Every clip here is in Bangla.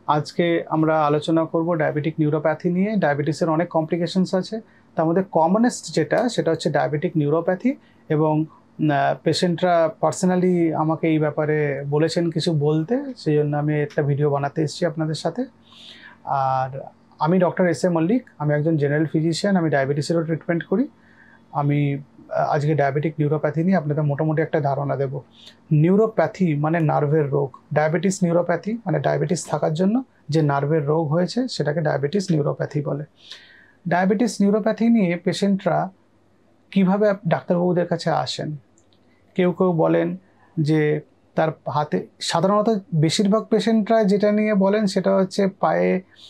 আজকে আমরা আলোচনা করব ডায়াবেটিক নিউরোপ্যাথি নিয়ে। ডায়াবেটিসের অনেক কমপ্লিকেশনস আছে, তার মধ্যে কমনেস্ট সেটা হচ্ছে ডায়াবেটিক নিউরোপ্যাথি। এবং পেশেন্টরা পার্সোনালি আমাকে এই ব্যাপারে বলেছেন কিছু বলতে, সেই জন্য আমি একটা ভিডিও বানাতে এসেছি আপনাদের সাথে। আর আমি ডক্টর এস এ মল্লিক, আমি একজন জেনারেল ফিজিশিয়ান, আমি ডায়াবেটিসেরও ট্রিটমেন্ট করি। আমি আজকে ডায়াবেটিক নিউরোপ্যাথি নিয়ে আপনাদের মোটামুটি একটা ধারণা দেব। নিউরোপ্যাথি মানে নার্ভের রোগ, ডায়াবেটিস নিউরোপ্যাথি মানে ডায়াবেটিস থাকার জন্য যে নার্ভের রোগ হয়েছে সেটাকে ডায়াবেটিস নিউরোপ্যাথি বলে। ডায়াবেটিস নিউরোপ্যাথি নিয়ে পেশেন্টরা কিভাবে ডাক্তারবাবুদের কাছে আসেন? কেউ কেউ বলেন যে তার হাতে, সাধারণত বেশিরভাগ পেশেন্টরা যেটা নিয়ে বলেন সেটা হচ্ছে পায়ে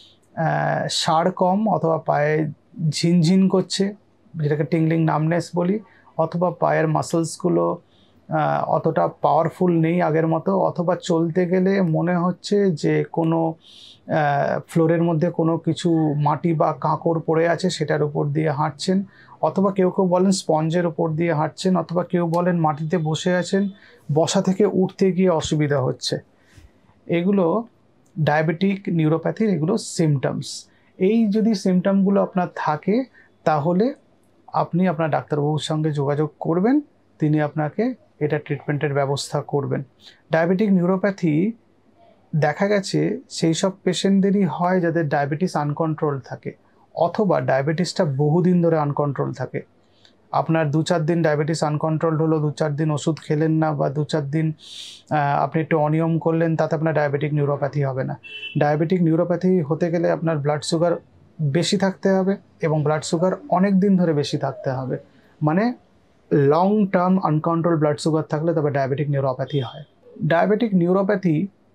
সাড় কম, অথবা পায়ে ঝিনঝিন করছে, যেটাকে টিংলিং নামনেস বলি, অথবা পায়ের মাসলসগুলো অতটা পাওয়ারফুল নেই আগের মতো, অথবা চলতে গেলে মনে হচ্ছে যে কোনো ফ্লোরের মধ্যে কোনো কিছু মাটি বা কাঁকড় পড়ে আছে সেটার উপর দিয়ে হাঁটছেন, অথবা কেউ কেউ বলেন স্পঞ্জের উপর দিয়ে হাঁটছেন, অথবা কেউ বলেন মাটিতে বসে আছেন, বসা থেকে উঠতে গিয়ে অসুবিধা হচ্ছে। এগুলো ডায়াবেটিক নিউরোপ্যাথির এগুলো সিমটমস। এই যদি সিমটমগুলো আপনার থাকে তাহলে আপনি আপনার ডাক্তারবাবুর সঙ্গে যোগাযোগ করবেন, তিনি আপনাকে এটা ট্রিটমেন্টের ব্যবস্থা করবেন। ডায়াবেটিক নিউরোপ্যাথি দেখা গেছে সেই সব পেশেন্টদেরই হয় যাদের ডায়াবেটিস আনকন্ট্রোল থাকে, অথবা ডায়াবেটিসটা বহুদিন ধরে আনকন্ট্রোল থাকে। আপনার 2-4 দিন ডায়াবেটিস আনকন্ট্রোলড হলো, 2-4 দিন ওষুধ খেলেন না, বা 2-4 দিন আপনি একটু অনিয়ম করলেন, তাতে আপনার ডায়াবেটিক নিউরোপ্যাথি হবে না। ডায়াবেটিক নিউরোপ্যাথি হতে গেলে আপনার ব্লাড সুগার বেশি থাকতে হবে, এবং ব্লাড সুগার অনেক দিন ধরে বেশি থাকতে হবে। মানে long term uncontrol blood sugar থাকলে তবে ডায়াবেটিক নিউরোপ্যাথি হয়। ডায়াবেটিক নিউরোপ্যাথি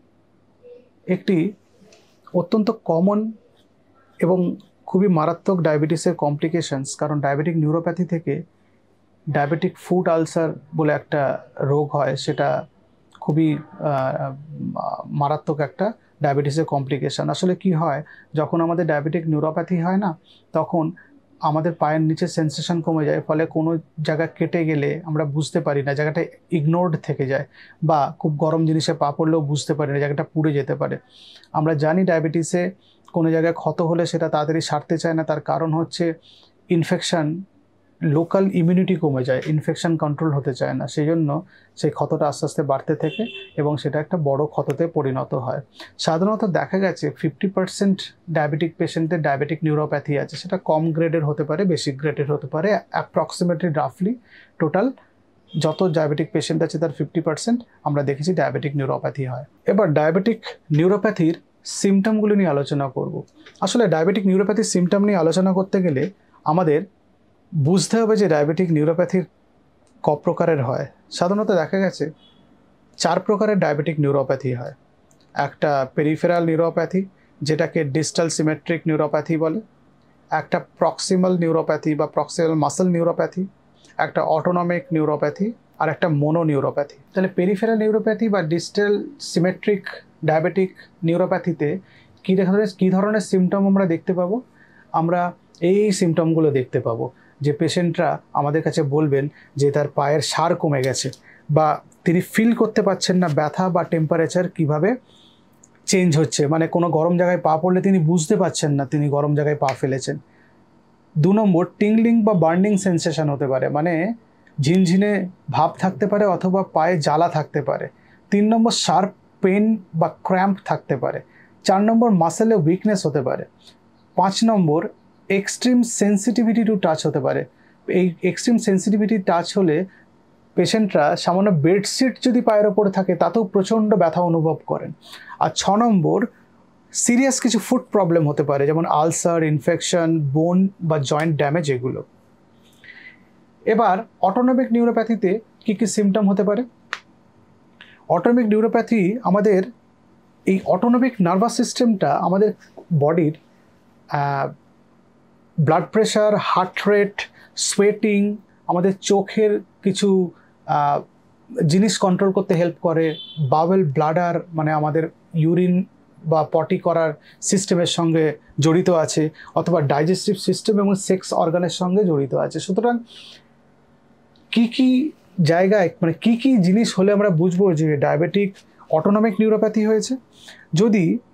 একটি অত্যন্ত কমন এবং খুবই মারাত্মক ডায়াবেটিসের কমপ্লিকেশনস, কারণ ডায়াবেটিক নিউরোপ্যাথি থেকে ডায়াবেটিক ফুট আলসার বলে একটা রোগ হয়, সেটা খুবই মারাত্মক একটা ডায়াবেটিসের কমপ্লিকেশন। আসলে কি হয়, যখন আমাদের ডায়াবেটিক নিউরোপ্যাথি হয় না, তখন আমাদের পায়ের নিচে সেন্সেশন কমে যায়, ফলে কোনো জায়গা কেটে গেলে আমরা বুঝতে পারি না, জায়গাটা ইগনোরড থেকে যায়, বা খুব গরম জিনিসে পা পড়লেও বুঝতে পারি না, জায়গাটা পুড়ে যেতে পারে। আমরা জানি ডায়াবেটিসে কোনো জায়গায় ক্ষত হলে সেটা তাড়াতাড়ি সারতে চায় না, তার কারণ হচ্ছে ইনফেকশন, লোকাল ইমিউনিটি কমে যায়, ইনফেকশন কন্ট্রোল হতে চায় না, সেই জন্য সেই ক্ষতটা আস্তে আস্তে বাড়তে থাকে এবং সেটা একটা বড় ক্ষততে পরিণত হয়। সাধারণত দেখা গেছে 50% ডায়াবেটিক পেশেন্টের ডায়াবেটিক নিউরোপ্যাথি আছে, সেটা কম গ্রেডের হতে পারে, বেশি গ্রেডের হতে পারে। অ্যাপ্রক্সিমেটলি রাফলি টোটাল যত ডায়াবেটিক পেশেন্ট আছে তার 50% আমরা দেখেছি ডায়াবেটিক নিউরোপ্যাথি হয়। এবার ডায়াবেটিক নিউরোপ্যাথির সিমটমগুলো নিয়ে আলোচনা করব। আসলে ডায়াবেটিক নিউরোপ্যাথির সিমটম নিয়ে আলোচনা করতে গেলে আমাদের বুঝতে হবে যে ডায়াবেটিক নিউরোপ্যাথির ক প্রকারের হয়। সাধারণত দেখা গেছে 4 প্রকারের ডায়াবেটিক নিউরোপ্যাথি হয়। একটা পেরিফেরাল নিউরোপ্যাথি, যেটাকে ডিস্টাল সিমেট্রিক নিউরোপ্যাথি বলে, একটা প্রক্সিমাল নিউরোপ্যাথি বা প্রক্সিমাল মাসল নিউরোপ্যাথি, একটা অটোনমিক নিউরোপ্যাথি, আর একটা মোনো নিউরোপ্যাথি। তাহলে পেরিফেরাল নিউরোপ্যাথি বা ডিস্টাল সিমেট্রিক ডায়াবেটিক নিউরোপ্যাথিতে কী ধরনের সিমটম আমরা দেখতে পাবো? আমরা এই সিমটমগুলো দেখতে পাবো, যে পেশেন্টরা আমাদের কাছে বলবেন যে তার পায়ের সার কমে গেছে, বা তিনি ফিল করতে পারছেন না ব্যথা বা টেম্পারেচার কিভাবে চেঞ্জ হচ্ছে, মানে কোনো গরম জায়গায় পা পড়লে তিনি বুঝতে পারছেন না তিনি গরম জায়গায় পা ফেলেছেন। 2 নম্বর, টিংলিং বা বার্নিং সেন্সেশন হতে পারে, মানে ঝিনঝিনে ভাব থাকতে পারে অথবা পায়ে জ্বালা থাকতে পারে। 3 নম্বর, শার্প পেন বা ক্র্যাম্প থাকতে পারে। 4 নম্বর, মাসেলে উইকনেস হতে পারে। 5 নম্বর, এক্সট্রিম সেন্সিটিভিটি টু টাচ হতে পারে। এই এক্সট্রিম সেন্সিটিভিটি টাচ হলে পেশেন্টরা সামান্য বেডশিট যদি পায়ের ওপরে থাকে তাতেও প্রচণ্ড ব্যথা অনুভব করেন। আর 6 নম্বর, সিরিয়াস কিছু ফুড প্রবলেম হতে পারে, যেমন আলসার, ইনফেকশন, বোন বা জয়েন্ট ড্যামেজ এগুলো। এবার অটোনমিক নিউরোপ্যাথিতে কী কী সিমটম হতে পারে? অটোনমিক নিউরোপ্যাথি আমাদের এই অটোনমিক নার্ভাস সিস্টেমটা আমাদের বডির blood pressure, heart rate, sweating, আমাদের চোখের কিছু জিনিস কন্ট্রোল করতে হেল্প করে। বাওয়েল ব্লাডার মানে আমাদের ইউরিন বা পটি করার সিস্টেমের সঙ্গে জড়িত আছে, অথবা ডাইজেস্টিভ সিস্টেম এবং সেক্স অর্গানের সঙ্গে জড়িত আছে। সুতরাং কী কী জায়গায়, মানে কী কী জিনিস হলে আমরা বুঝবো যে ডায়াবেটিক অটোনমিক নিউরোপ্যাথি হয়েছে? যদি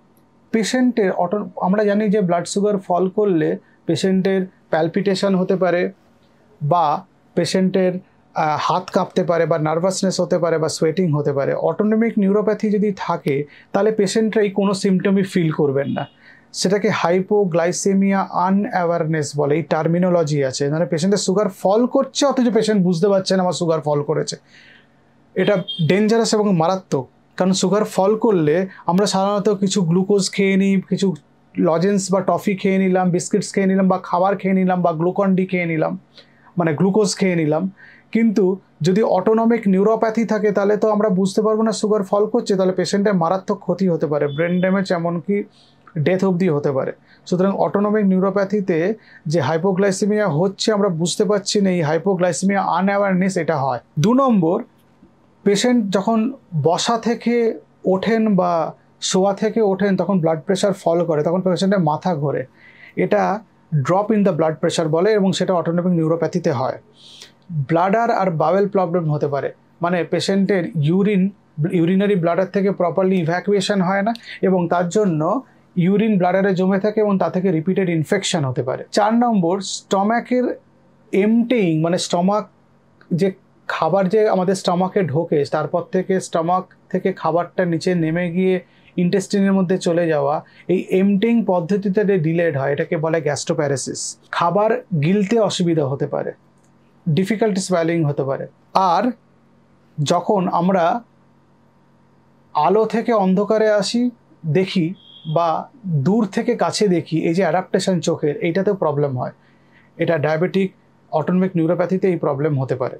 পেশেন্টের আমরা জানি যে ব্লাড সুগার ফল করলে পেশেন্টের প্যালপিটেশন হতে পারে, বা পেশেন্টের হাত কাঁপতে পারে, বা নার্ভাসনেস হতে পারে, বা সোয়েটিং হতে পারে। অটোনমিক নিউরোপ্যাথি যদি থাকে তাহলে পেশেন্টরা এই কোনো সিমটমই ফিল করবেন না। সেটাকে হাইপোগ্লাইসেমিয়া আনঅ্যাওয়ারনেস বলে, এই টার্মিনোলজি আছে। মানে পেশেন্টের সুগার ফল করছে অথচ পেশেন্ট বুঝতে পারছে না আমার সুগার ফল করেছে। এটা ডেঞ্জারাস এবং মারাত্মক, কারণ সুগার ফল করলে আমরা সাধারণত কিছু গ্লুকোজ খেয়ে নিই, কিছু লজেন্স বা টফি খেয়ে নিলাম, বিস্কিটস খেয়ে নিলাম, বা খাবার খেয়ে নিলাম, বা গ্লুকন ডি খেয়ে নিলাম, মানে গ্লুকোজ খেয়ে নিলাম। কিন্তু যদি অটোনমিক নিউরোপ্যাথি থাকে তাহলে তো আমরা বুঝতে পারবো না সুগার ফল করছে, তাহলে পেশেন্টের মারাত্মক ক্ষতি হতে পারে, ব্রেন ড্যামেজ, এমনকি ডেথ অবধি হতে পারে। সুতরাং অটোনমিক নিউরোপ্যাথিতে যে হাইপোগ্লাইসেমিয়া হচ্ছে আমরা বুঝতে পারছি না, এই হাইপোগ্লাইসেমিয়া আনঅ্যাওয়ারনেস এটা হয়। 2 নম্বর, পেশেন্ট যখন বসা থেকে ওঠেন বা শোয়া থেকে ওঠেন তখন ব্লাড প্রেশার ফল করে, তখন পেশেন্টের মাথা ঘোরে। এটা drop in the blood pressure বলে, এবং সেটা অটোনমিক নিউরোপ্যাথিতে হয়। ব্লাডার আর বাওয়েল প্রবলেম হতে পারে, মানে পেশেন্টের ইউরিনারি ব্লাডার থেকে প্রপারলি ইভ্যাকুয়েশন হয় না, এবং তার জন্য ইউরিন ব্লাডারে জমে থাকে এবং তা থেকে রিপিটেড ইনফেকশন হতে পারে। 4 নম্বর, স্টমাকের এমটিং, মানে স্টমাক যে খাবার যে আমাদের স্টমাকে ঢোকে তারপর থেকে স্টমাক থেকে খাবারটা নিচে নেমে গিয়ে ইন্টেস্টিনের মধ্যে চলে যাওয়া, এই এমটিং পদ্ধতিতে ডিলেড হয়, এটাকে বলে গ্যাস্ট্রোপ্যারেসিস। খাবার গিলতে অসুবিধা হতে পারে, ডিফিকাল্টি সোয়ালিং হতে পারে। আর যখন আমরা আলো থেকে অন্ধকারে আসি দেখি, বা দূর থেকে কাছে দেখি, এই যে অ্যাডাপ্টেশন চোখের, এইটাতেও প্রবলেম হয়। এটা ডায়াবেটিক অটোনমিক নিউরোপ্যাথিতে এই প্রবলেম হতে পারে।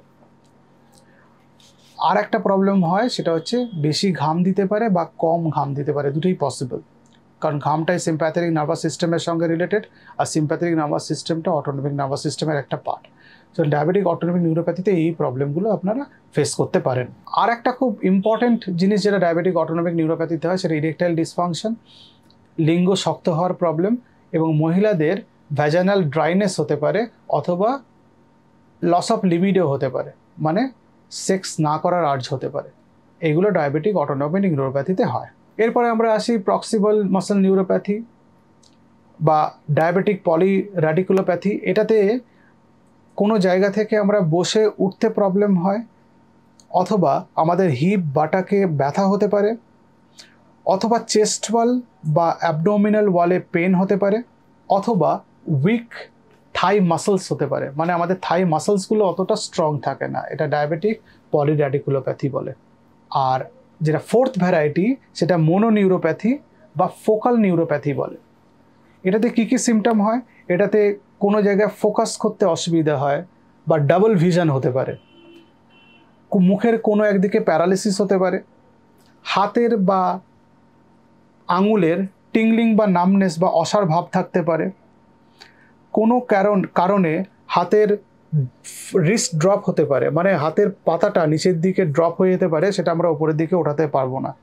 আর একটা প্রবলেম হয়, সেটা হচ্ছে বেশি ঘাম দিতে পারে বা কম ঘাম দিতে পারে, দুটোই পসিবল, কারণ ঘামটাই সিম্প্যাথেটিক নার্ভাস সিস্টেমের সঙ্গে রিলেটেড, আর সিম্প্যাথেটিক নার্ভাস সিস্টেমটা অটোনমিক নার্ভাস সিস্টেমের একটা পার্ট। সো ডায়াবেটিক অটোনমিক নিউরোপ্যাথিতে এই প্রবলেমগুলো আপনারা ফেস করতে পারেন। আর একটা খুব ইম্পর্টেন্ট জিনিস যেটা ডায়াবেটিক অটোনমিক নিউরোপ্যাথিতে হয়, সেটা ইরেকটাইল ডিসফাংশন, লিঙ্গ শক্ত হওয়ার প্রবলেম, এবং মহিলাদের ভ্যাজানাল ড্রাইনেস হতে পারে, অথবা লস অফ লিবিডো হতে পারে, মানে সেক্স না করার আর্জ হতে পারে। এগুলো ডায়াবেটিক অটোনমিক নিউরোপ্যাথিতে হয়। এরপরে আমরা আসি প্রক্সিমাল মাসল নিউরোপ্যাথি বা ডায়াবেটিক পলির্যাডিকুলোপ্যাথি। এটাতে কোনো জায়গা থেকে আমরা বসে উঠতে প্রবলেম হয়, অথবা আমাদের হিপ বাটাকে ব্যথা হতে পারে, অথবা চেস্ট ওয়াল বা অ্যাবডোমিনাল ওয়ালে পেন হতে পারে, অথবা উইক থাই মাসলস হতে পারে, মানে আমাদের থাই মাসলসগুলো অতটা স্ট্রং থাকে না। এটা ডায়াবেটিক পলির্যাডিকুলোপ্যাথি বলে। আর যেটা 4th ভ্যারাইটি, সেটা মোনোনিউরোপ্যাথি বা ফোকাল নিউরোপ্যাথি বলে। এটাতে কী কী সিমটম হয়? এটাতে কোনো জায়গায় ফোকাস করতে অসুবিধা হয়, বা ডাবল ভিশন হতে পারে, মুখের কোনো একদিকে প্যারালিসিস হতে পারে, হাতের বা আঙুলের টিংলিং বা নামনেস বা অসাড় ভাব থাকতে পারে, কোনো কারণে হাতের রিস্ট ড্রপ হতে পারে, মানে হাতের পাতাটা নিচের দিকে ড্রপ হয়ে যেতে পারে, সেটা আমরা উপরের দিকে ওঠাতে পারবো না।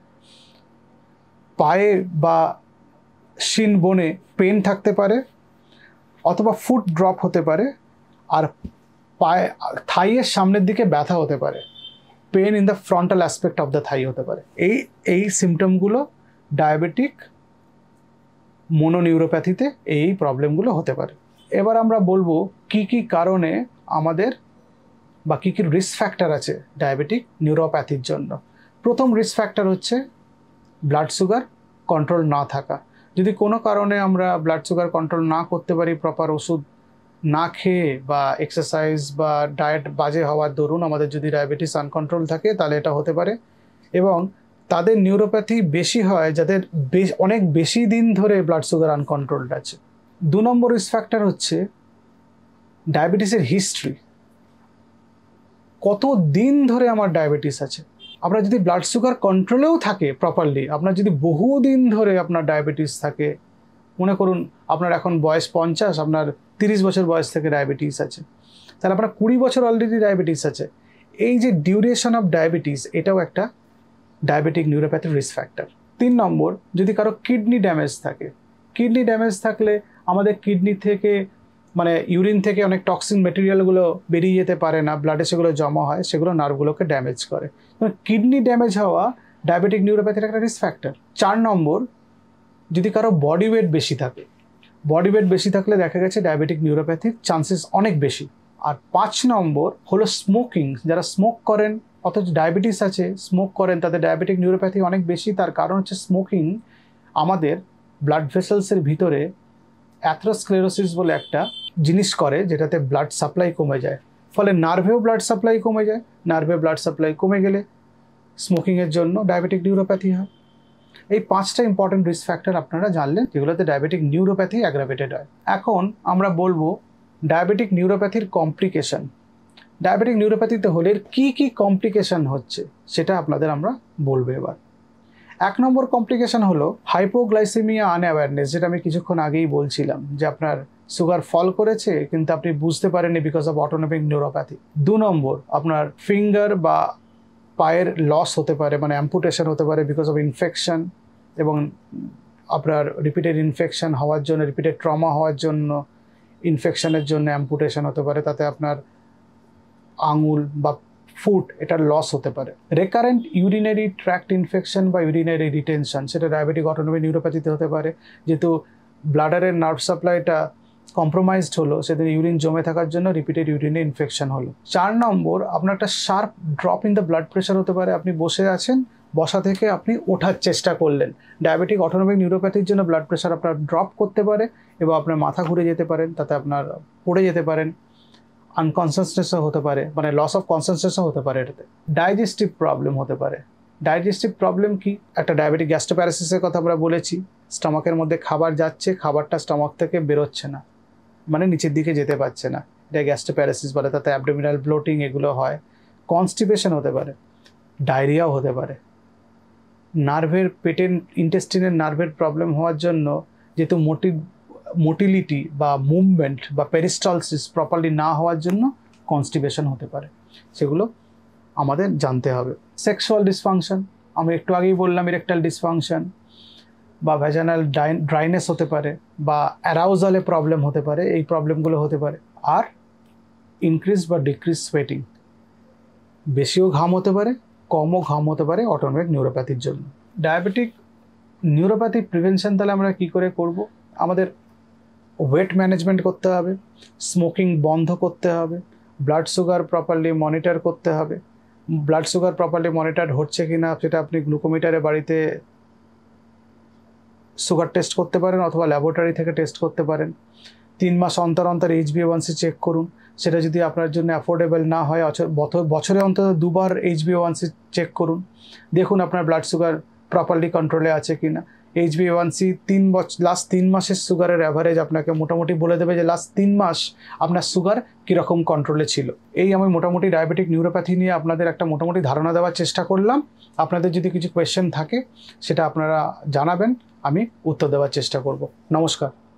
পায়ে বা শিন বোনে পেন থাকতে পারে, অথবা ফুট ড্রপ হতে পারে, আর পায়ে থাইয়ের সামনের দিকে ব্যথা হতে পারে, pain in the frontal aspect of the thigh হতে পারে। এই সিমটমগুলো ডায়াবেটিক মোনোনিউরোপ্যাথিতে এই প্রবলেমগুলো হতে পারে। এবার আমরা বলবো কি কি কারণে আমাদের, বা কী কী রিস্ক ফ্যাক্টর আছে ডায়াবেটিক নিউরোপ্যাথির জন্য। প্রথম রিস্ক ফ্যাক্টর হচ্ছে ব্লাড সুগার কন্ট্রোল না থাকা। যদি কোনো কারণে আমরা ব্লাড সুগার কন্ট্রোল না করতে পারি, প্রপার ওষুধ না খেয়ে বা এক্সারসাইজ বা ডায়েট বাজে হওয়ার দরুন আমাদের যদি ডায়াবেটিস আনকন্ট্রোল থাকে, তাহলে এটা হতে পারে। এবং তাদের নিউরোপ্যাথি বেশি হয় যাদের অনেক বেশি দিন ধরে ব্লাড সুগার আনকন্ট্রোলড আছে। 2 নম্বর রিস্ক ফ্যাক্টর হচ্ছে ডায়াবেটিসের হিস্ট্রি। কত দিন ধরে আমার ডায়াবেটিস আছে। আপনার যদি ব্লাড সুগার কন্ট্রোলেও থাকে প্রপারলি, আপনার যদি বহুদিন ধরে আপনার ডায়াবেটিস থাকে, মনে করুন আপনার এখন বয়স 50, আপনার 30 বছর বয়স থেকে ডায়াবেটিস আছে, তাহলে আপনার 20 বছর অলরেডি ডায়াবেটিস আছে। এই যে ডিউরেশন অফ ডায়াবেটিস, এটাও একটা ডায়াবেটিক নিউরোপ্যাথির রিস্ক ফ্যাক্টর। 3 নম্বর, যদি কারো কিডনি ড্যামেজ থাকে। কিডনি ড্যামেজ থাকলে আমাদের কিডনি থেকে, মানে ইউরিন থেকে অনেক টক্সিন মেটেরিয়ালগুলো বেরিয়ে যেতে পারে না, ব্লাডে সেগুলো জমা হয়, সেগুলো নার্ভগুলোকে ড্যামেজ করে। কিডনি ড্যামেজ হওয়া ডায়াবেটিক নিউরোপ্যাথির একটা রিস্ক ফ্যাক্টর। 4 নম্বর, যদি কারো বডি ওয়েট বেশি থাকে, বডি ওয়েট বেশি থাকলে দেখা গেছে ডায়াবেটিক নিউরোপ্যাথির চান্সেস অনেক বেশি। আর 5 নম্বর হলো স্মোকিং। যারা স্মোক করেন অথচ ডায়াবেটিস আছে, স্মোক করেন, তাদের ডায়াবেটিক নিউরোপ্যাথি অনেক বেশি। তার কারণ হচ্ছে স্মোকিং আমাদের ব্লাড ভেসেলসের ভিতরে অ্যাথেরোস্ক্লেরোসিস বলে একটা জিনিস করে, যেটাতে ব্লাড সাপ্লাই কমে যায়, ফলে নার্ভেও ব্লাড সাপ্লাই কমে যায়। নার্ভে ব্লাড সাপ্লাই কমে গেলে স্মোকিংয়ের জন্য ডায়াবেটিক নিউরোপ্যাথি হয়। এই 5টা ইম্পর্টেন্ট রিস্ক ফ্যাক্টর আপনারা জানলেন, যেগুলোতে ডায়াবেটিক নিউরোপ্যাথি অ্যাগ্রাভেটেড হয়। এখন আমরা বলবো ডায়াবেটিক নিউরোপ্যাথির কমপ্লিকেশন। ডায়াবেটিক নিউরোপ্যাথিতে হলে কি কি কমপ্লিকেশন হচ্ছে সেটা আপনাদের আমরা বলবো এবার। 1 নম্বর কমপ্লিকেশন হলো হাইপোগ্লাইসেমিয়া আনঅ্যাওয়ারনেস, যেটা আমি কিছুক্ষণ আগেই বলছিলাম, যে আপনার সুগার ফল করেছে কিন্তু আপনি বুঝতে পারেননি because of autonomic neuropathy. 2 number আপনার ফিঙ্গার বা পায়ের লস হতে পারে, মানে অ্যাম্পুটেশন হতে পারে বিকজ অফ ইনফেকশন, এবং আপনার রিপিটেড ইনফেকশন হওয়ার জন্য, রিপিটেড ট্রমা হওয়ার জন্য, ইনফেকশনের জন্য অ্যাম্পুটেশন হতে পারে, তাতে আপনার আঙুল বা ফুট এটার লস হতে পারে। রেকারেন্ট ইউরিনারি ট্র্যাক্ট ইনফেকশন বা ইউরিনারি রিটেনশন, সেটা ডায়াবেটিক অটোনমিক নিউরোপ্যাথিতে হতে পারে। যেহেতু ব্লাডারের নার্ভ সাপ্লাইটা কম্প্রোমাইজড হলো, সেদিন ইউরিন জমে থাকার জন্য রিপিটেড ইউরিনে ইনফেকশন হলো। 4 নম্বর আপনার একটা sharp drop in the blood pressure হতে পারে। আপনি বসে আছেন, বসা থেকে আপনি ওঠার চেষ্টা করলেন। ডায়াবেটিক অটোনমিক নিউরোপ্যাথির জন্য ব্লাড প্রেশার আপনার ড্রপ করতে পারে এবং আপনার মাথা ঘুরে যেতে পারেন, তাতে আপনার পড়ে যেতে পারেন, আনকনসিয়াসনেসও হতে পারে, মানে লস অফ কনসিয়াসনেসও হতে পারে। এটাতে ডাইজেস্টিভ প্রবলেম হতে পারে। ডাইজেস্টিভ প্রবলেম কি? একটা ডায়াবেটিক গ্যাস্ট্রোপ্যারালাইসিসের কথা আমরা বলেছি। স্টমাকের মধ্যে খাবার যাচ্ছে, খাবারটা স্টমাক থেকে বেরোচ্ছে না, মানে নিচের দিকে যেতে পারছে না, এটা গ্যাস্ট্রোপ্যারালাইসিস বলে। তাতে অ্যাবডোমিনাল ব্লোটিং এগুলো হয়। কনস্টিপেশন হতে পারে, ডায়রিয়াও হতে পারে। নার্ভের, পেটের ইন্টেস্টিনের নার্ভের প্রবলেম হওয়ার জন্য, যেহেতু মোটিলিটি বা মুভমেন্ট বা পেরিস্টালসিস প্রপারলি না হওয়ার জন্য কনস্টিপেশন হতে পারে। সেগুলো আমাদের জানতে হবে। সেক্সুয়াল ডিসফাংশন, আমি একটু আগেই বললাম, ইরেকটাইল ডিসফাংশন বা ভ্যাজানাল ড্রাইনেস হতে পারে, বা অ্যারাউজালে প্রবলেম হতে পারে, এই প্রবলেমগুলো হতে পারে। আর ইনক্রিজ বা ডিক্রিজ সোয়েটিং, বেশিও ঘাম হতে পারে, কমও ঘাম হতে পারে অটোনমিক নিউরোপ্যাথির জন্য। ডায়াবেটিক নিউরোপ্যাথি প্রিভেনশন তাহলে আমরা কি করে করব? আমাদের ওয়েট ম্যানেজমেন্ট করতে হবে, স্মোকিং বন্ধ করতে হবে, ব্লাড সুগার প্রপারলি মনিটর করতে হবে। ব্লাড সুগার প্রপারলি মনিটর হচ্ছে কি না সেটা আপনি গ্লুকোমিটারে বাড়িতে সুগার টেস্ট করতে পারেন, অথবা ল্যাবরেটরি থেকে টেস্ট করতে পারেন। 3 মাস অন্তর অন্তর HbA1c চেক করুন। সেটা যদি আপনার জন্য অ্যাফোর্ডেবল না হয়, বছরে অন্তত 2 বার HbA1c চেক করুন, দেখুন আপনার ব্লাড সুগার প্রপারলি কন্ট্রোলে আছে কি না। HbA1c লাস্ট 3 মাসের সুগারের অ্যাভারেজ আপনাকে মোটামুটি বলে দেবে যে লাস্ট 3 মাস আপনার সুগার কীরকম কন্ট্রোলে ছিল। এই আমি মোটামুটি ডায়াবেটিক নিউরোপ্যাথি নিয়ে আপনাদের একটা মোটামুটি ধারণা দেওয়ার চেষ্টা করলাম। আপনাদের যদি কিছু কোয়েশ্চেন থাকে সেটা আপনারা জানাবেন, আমি উত্তর দেওয়ার চেষ্টা করব। নমস্কার।